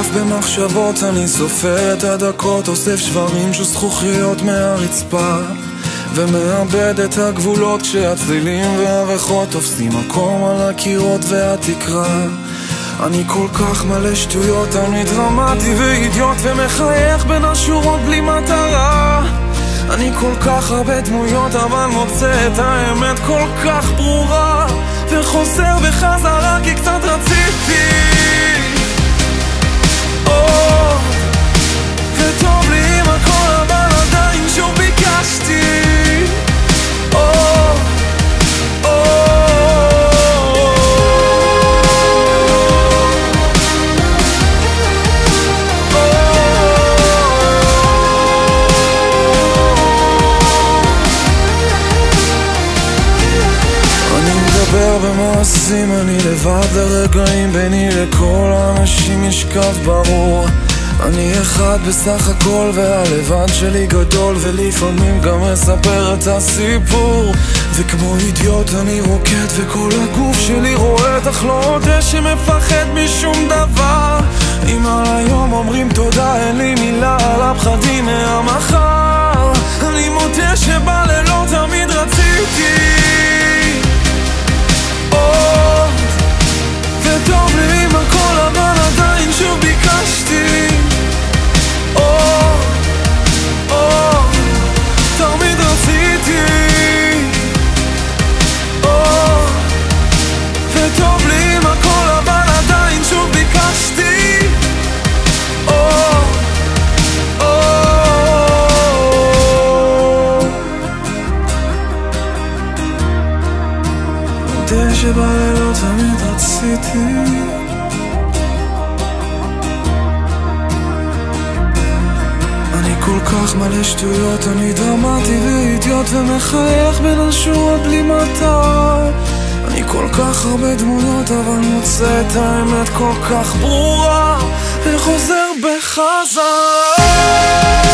במחשבות, אני סופר את הדקות, אוסף שברים של זכוכיות מהרצפה ומאבד את הגבולות כשהצלילים והריחות תופסים מקום על הקירות והתקרה. אני כל כך מלא שטויות, אני דרמטי ואידיוט ומחייך בין השורות בלי מטרה. אני כל כך הרבה דמויות אבל מוצא את האמת כל כך ברורה וחוזר בחזרה כי קצת רציתי עוד וטוב לי עם הכל אבל עדיין שוב ביקשתי עוד במעשים, אני לבד לרגעים, ביני לכל האנשים יש קו ברור. אני אחד בסך הכל והלבד שלי גדול ולפעמים גם מספר את הסיפור. וכמו אידיוט אני רוקד וכל הגוף שלי רועד אך לא יודע שמפחד משום דבר. אם על היום אומרים תודה אין לי מילה על הפחדים מהמחר. אני מודה שבלילות תמיד רציתי עוד וטוב לי עם הכל אבל עדיין שוב ביקשתי עוד תמיד רציתי עוד וטוב לי עם הכל אבל עדיין שוב ביקשתי עוד מודה שבלילות תמיד רציתי אני כל כך מלא שטויות, אני דרמטי ואידיוט ומחייך בין השורות בלי מטרה. אני כל כך הרבה דמויות אבל מוצא את האמת כל כך ברורה וחוזר בחזרה